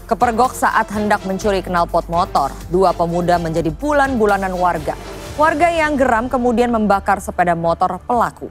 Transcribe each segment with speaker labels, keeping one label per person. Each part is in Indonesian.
Speaker 1: Kepergok saat hendak mencuri knalpot motor, dua pemuda menjadi bulan-bulanan warga. Warga yang geram kemudian membakar sepeda motor pelaku.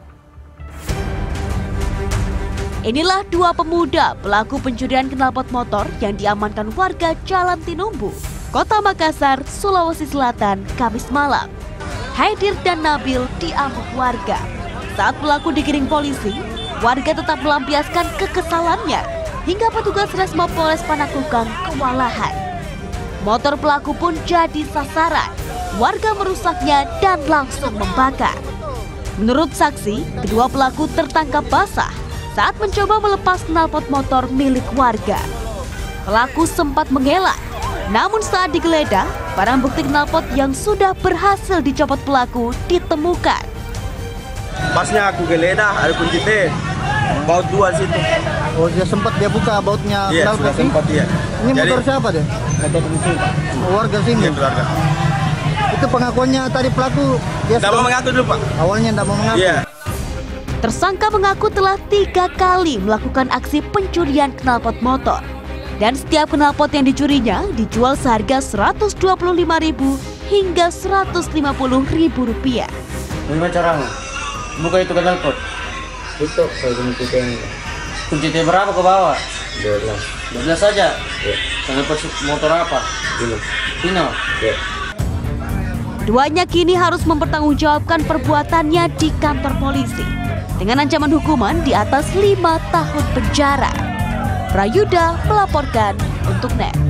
Speaker 2: Inilah dua pemuda pelaku pencurian knalpot motor yang diamankan warga Jalan Tinumbu, Kota Makassar, Sulawesi Selatan, Kamis malam. Haidir dan Nabil diamuk warga. Saat pelaku digiring polisi, warga tetap melampiaskan kekesalannya hingga petugas Resmo Polres Panakukang kewalahan. Motor pelaku pun jadi sasaran. Warga merusaknya dan langsung membakar. Menurut saksi, kedua pelaku tertangkap basah saat mencoba melepas knalpot motor milik warga. Pelaku sempat mengelak, namun saat digeledah, barang bukti knalpot yang sudah berhasil dicopot pelaku ditemukan.
Speaker 3: Pasnya aku geledah, ada kunci T, baut dua situ.
Speaker 4: Oh, dia sempat dia buka bautnya.
Speaker 3: Iya, sudah sempat dia.
Speaker 4: Ini motor siapa deh?
Speaker 3: Motor di sini, Pak.
Speaker 4: Warga sini.
Speaker 3: Iya, keluarga.
Speaker 4: Itu pengakuannya tadi pelaku. Dia
Speaker 3: tidak mau mengaku dulu, Pak.
Speaker 4: Awalnya tidak mau mengaku.
Speaker 3: Iya.
Speaker 2: Tersangka mengaku telah 3 kali melakukan aksi pencurian knalpot motor. Dan setiap knalpot yang dicurinya dijual seharga Rp125.000 hingga Rp150.000.
Speaker 5: Bagaimana caramu? Buka itu knalpot.
Speaker 3: Tutup, saya kunci T ini.
Speaker 5: Kunci T berapa ke bawah?
Speaker 3: 12.
Speaker 5: 12 saja?
Speaker 3: Iya.
Speaker 5: Knalpot motor apa? Pino?
Speaker 3: Iya.
Speaker 2: Duanya kini harus mempertanggungjawabkan perbuatannya di kantor polisi dengan ancaman hukuman di atas 5 tahun penjara. Prayuda melaporkan untuk NET.